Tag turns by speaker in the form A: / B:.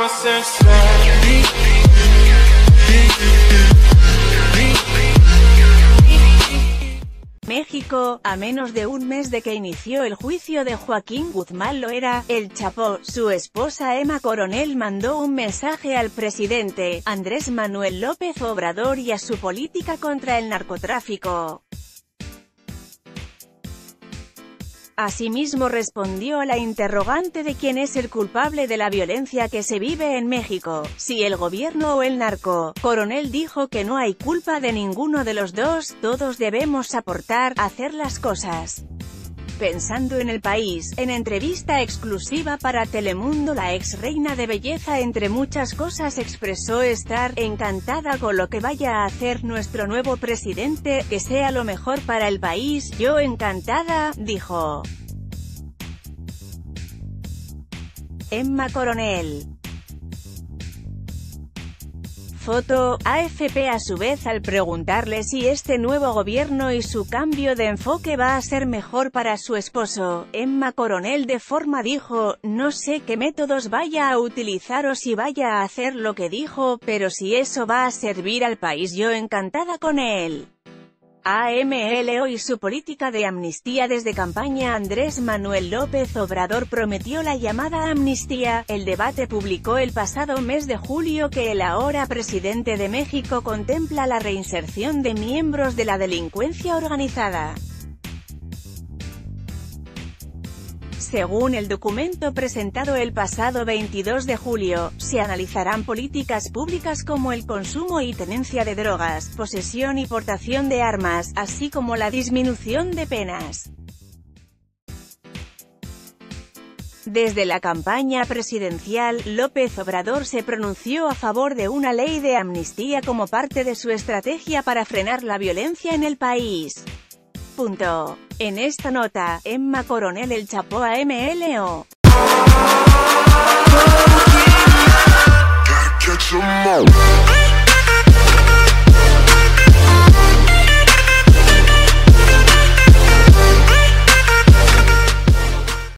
A: México, a menos de un mes de que inició el juicio de Joaquín Guzmán Loera, el Chapo, su esposa Emma Coronel mandó un mensaje al presidente, Andrés Manuel López Obrador y a su política contra el narcotráfico. Asimismo respondió a la interrogante de quién es el culpable de la violencia que se vive en México, si el gobierno o el narco. Coronel dijo que no hay culpa de ninguno de los dos, todos debemos aportar, hacer las cosas pensando en el país. En entrevista exclusiva para Telemundo, la ex reina de belleza entre muchas cosas expresó estar encantada con lo que vaya a hacer nuestro nuevo presidente, que sea lo mejor para el país. Yo encantada, dijo Emma Coronel. Foto, AFP. A su vez, al preguntarle si este nuevo gobierno y su cambio de enfoque va a ser mejor para su esposo, Emma Coronel de forma dijo, no sé qué métodos vaya a utilizar o si vaya a hacer lo que dijo, pero si eso va a servir al país yo encantada con él. AMLO y su política de amnistía. Desde campaña Andrés Manuel López Obrador prometió la llamada amnistía. El Debate publicó el pasado mes de julio que el ahora presidente de México contempla la reinserción de miembros de la delincuencia organizada. Según el documento presentado el pasado 22 de julio, se analizarán políticas públicas como el consumo y tenencia de drogas, posesión y portación de armas, así como la disminución de penas. Desde la campaña presidencial, López Obrador se pronunció a favor de una ley de amnistía como parte de su estrategia para frenar la violencia en el país. En esta nota, Emma Coronel el Chapo AMLO.